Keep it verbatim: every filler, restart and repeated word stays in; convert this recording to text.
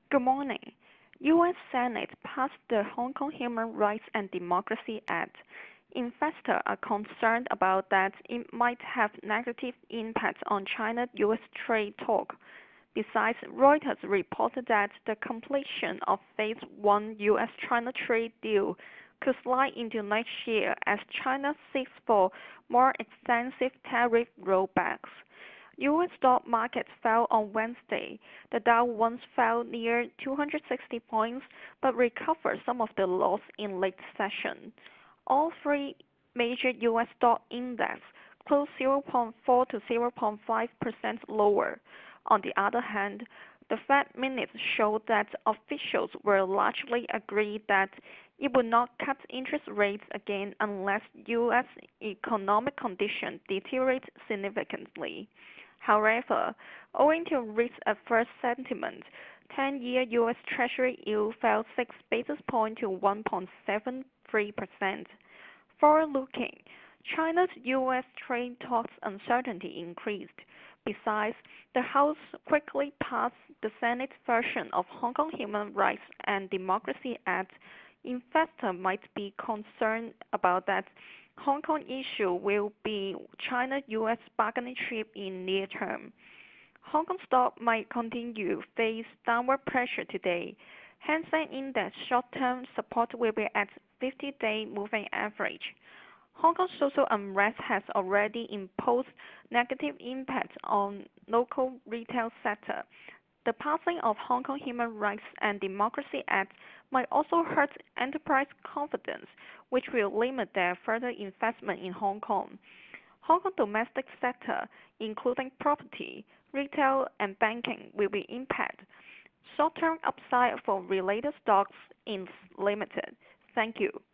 Good morning. U S. Senate passed the Hong Kong Human Rights and Democracy Act. Investors are concerned about that it might have negative impacts on China-U S trade talk. Besides, Reuters reported that the completion of Phase one U S-China trade deal could slide into next year as China seeks for more extensive tariff rollbacks. U S stock markets fell on Wednesday. The Dow once fell near two hundred sixty points but recovered some of the loss in late session. All three major U S stock indexes closed zero point four to zero point five percent lower. On the other hand, the Fed minutes showed that officials were largely agreed that it would not cut interest rates again unless U S economic conditions deteriorate significantly. However, owing to risk-averse sentiment, ten-year U S. Treasury yield fell six basis points to one point seven three percent. Forward-looking, China's U S trade talks uncertainty increased. Besides, the House quickly passed the Senate version of Hong Kong Human Rights and Democracy Act. Investors might be concerned about that Hong Kong issue will be China-U S bargaining chip in near term. Hong Kong stock might continue face downward pressure today. Hang Seng Index short-term support will be at fifty-day moving average. Hong Kong social unrest has already imposed negative impacts on local retail sector. The passing of Hong Kong Human Rights and Democracy Act might also hurt enterprise confidence, which will limit their further investment in Hong Kong. Hong Kong domestic sector, including property, retail, and banking, will be impacted. Short-term upside for related stocks is limited. Thank you.